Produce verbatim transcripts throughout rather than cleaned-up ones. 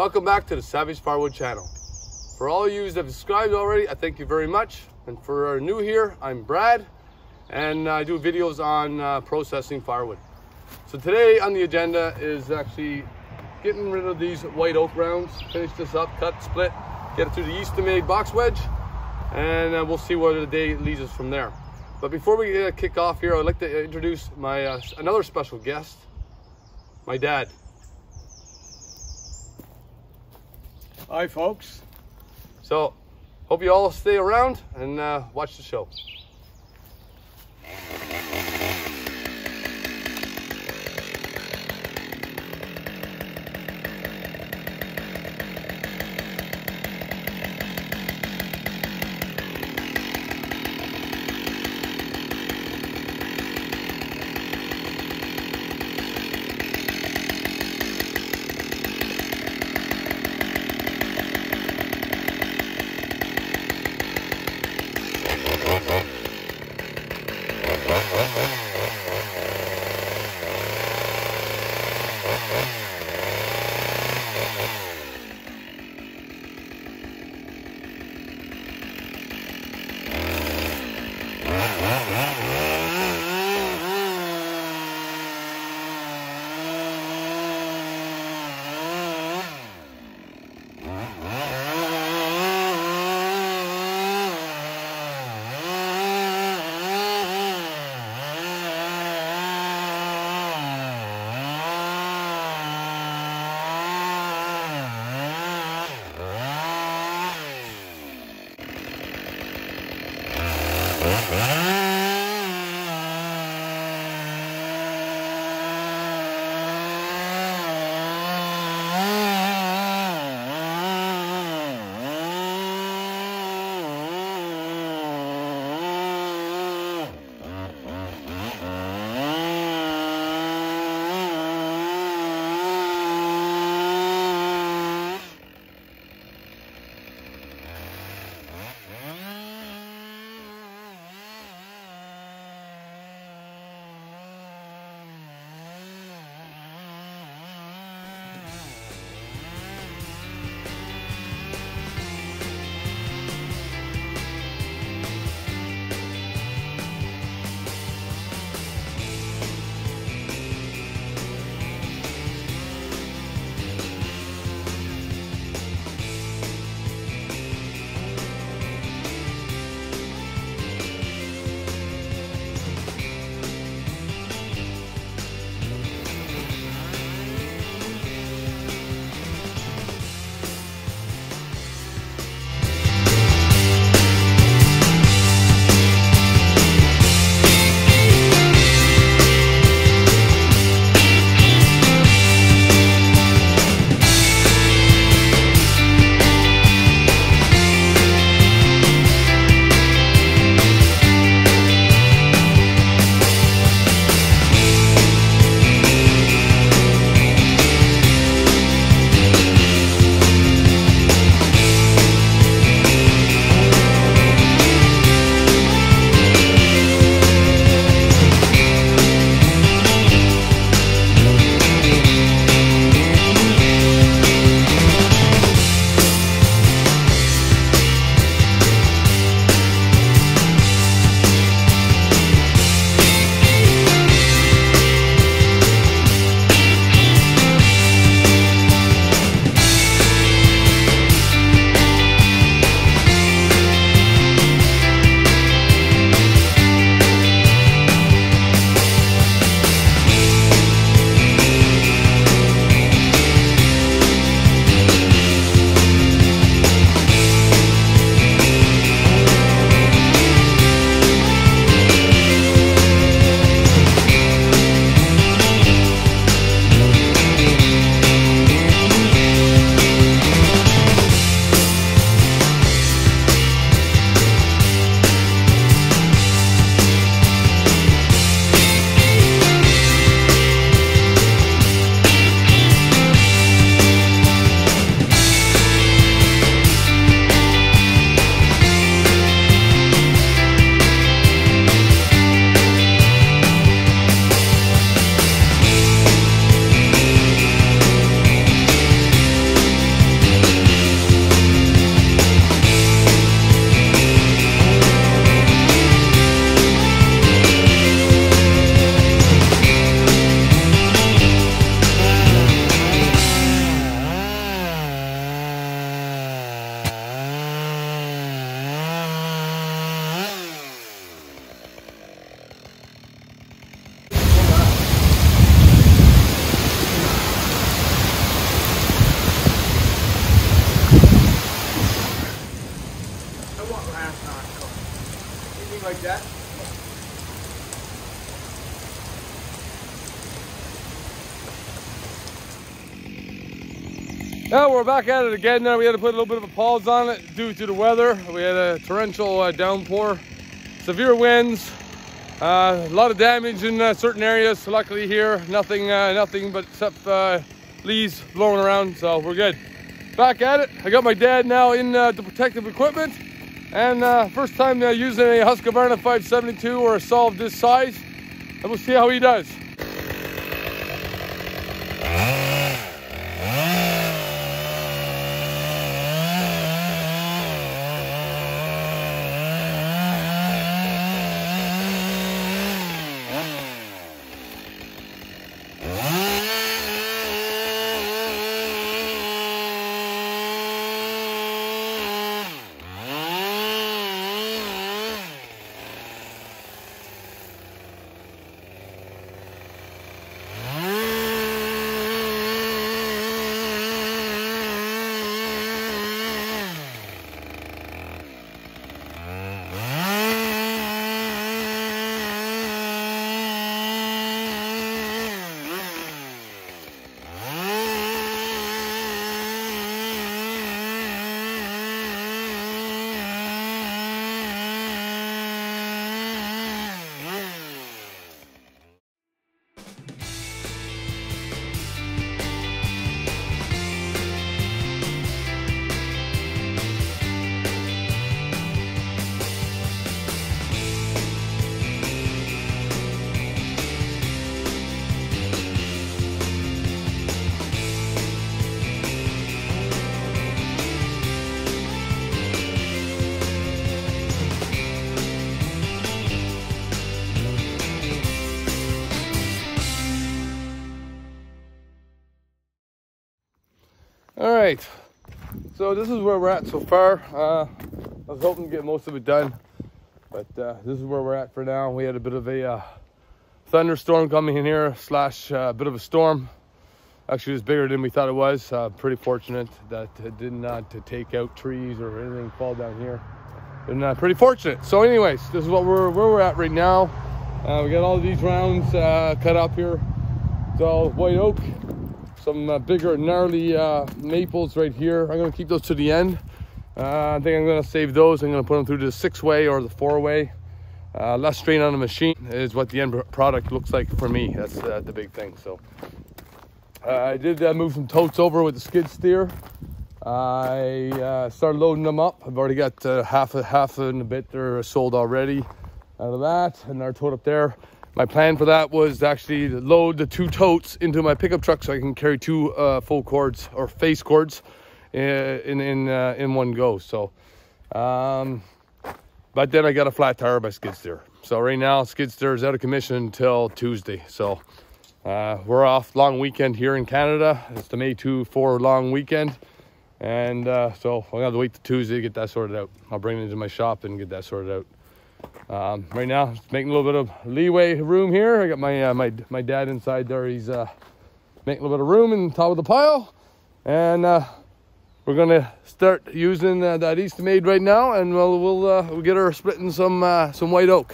Welcome back to the Savage Firewood channel. For all of you that have subscribed already, I thank you very much. And for our new here, I'm Brad, and I do videos on uh, processing firewood. So today on the agenda is actually getting rid of these white oak rounds, finish this up, cut, split, get it through the Easton-made box wedge, and uh, we'll see where the day leads us from there. But before we uh, kick off here, I'd like to introduce my uh, another special guest, my dad. Hi folks. So, hope you all stay around and uh, watch the show. has not cooked. Anything like that? Now we're back at it again. Now we had to put a little bit of a pause on it due to the weather. We had a torrential uh, downpour, severe winds, uh, a lot of damage in uh, certain areas. Luckily here, nothing, uh, nothing but except uh, leaves blowing around, so we're good. Back at it. I got my dad now in uh, the protective equipment, and uh, first time uh, using a Husqvarna five seventy-two or a saw of this size, and we'll see how he does. All right, so this is where we're at so far. Uh, I was hoping to get most of it done, but uh, this is where we're at for now. We had a bit of a uh, thunderstorm coming in here, slash a uh, bit of a storm. Actually, it was bigger than we thought it was. Uh, pretty fortunate that it did not to take out trees or anything fall down here. And uh, pretty fortunate. So anyways, this is what we're where we're at right now. Uh, we got all these rounds uh, cut up here. It's all white oak. Some uh, bigger gnarly uh, maples right here. I'm gonna keep those to the end. Uh, I think I'm gonna save those. I'm gonna put them through the six way or the four way. Uh, less strain on the machine is what the end product looks like for me. That's uh, the big thing. So uh, I did uh, move some totes over with the skid steer. I uh, started loading them up. I've already got uh, half a half and a bit they're sold already out of that, and our tote up there. My plan for that was to actually load the two totes into my pickup truck so I can carry two uh, full cords or face cords in in in, uh, in one go. So, um, but then I got a flat tire by skid steer. So right now skid steer is out of commission until Tuesday. So uh, we're off long weekend here in Canada. It's the May two four long weekend, and uh, so I'm gonna have to wait till Tuesday to get that sorted out. I'll bring it into my shop and get that sorted out. Um, right now, just making a little bit of leeway room here. I got my uh, my my dad inside there. He's uh, making a little bit of room in top of the pile, and uh, we're gonna start using uh, that Eastamade right now, and we'll we'll uh, we'll get her splitting some uh, some white oak.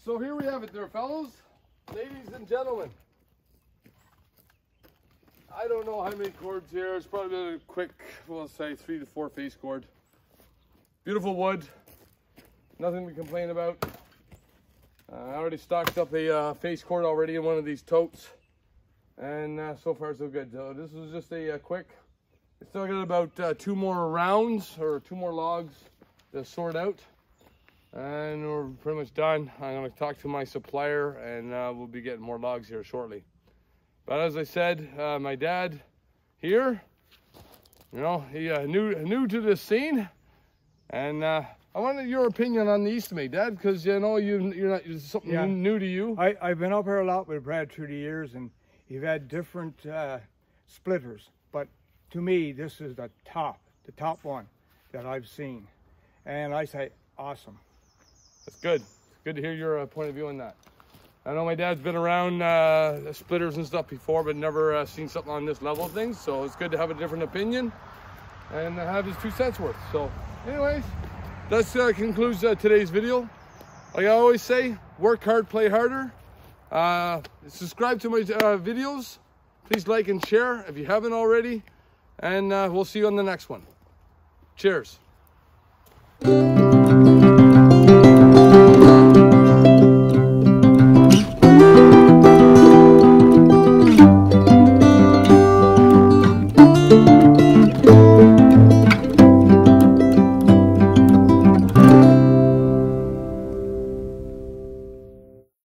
So here we have it there, fellows, ladies and gentlemen. I don't know how many cords here. It's probably a quick, we'll say three to four face cord. Beautiful wood. Nothing to complain about. Uh, I already stocked up a uh, face cord already in one of these totes. And uh, so far so good. So this was just a uh, quick. I still got about uh, two more rounds or two more logs to sort out. And we're pretty much done. I'm going to talk to my supplier and uh, we'll be getting more logs here shortly. But as I said, uh, my dad here, you know, he uh, new new to this scene, and uh, I wanted your opinion on the Eastimate, Dad, because you know you you're not it's something Yeah. new to you. I, I've been up here a lot with Brad through the years, and you've had different uh, splitters, but to me, this is the top, the top one that I've seen, and I say awesome. That's good. It's good to hear your uh, point of view on that. I know my dad's been around uh, splitters and stuff before, but never uh, seen something on this level of things. So it's good to have a different opinion and have his two cents worth. So anyways, that uh, concludes uh, today's video. Like I always say, work hard, play harder. Uh, subscribe to my uh, videos. Please like and share if you haven't already. And uh, we'll see you on the next one. Cheers.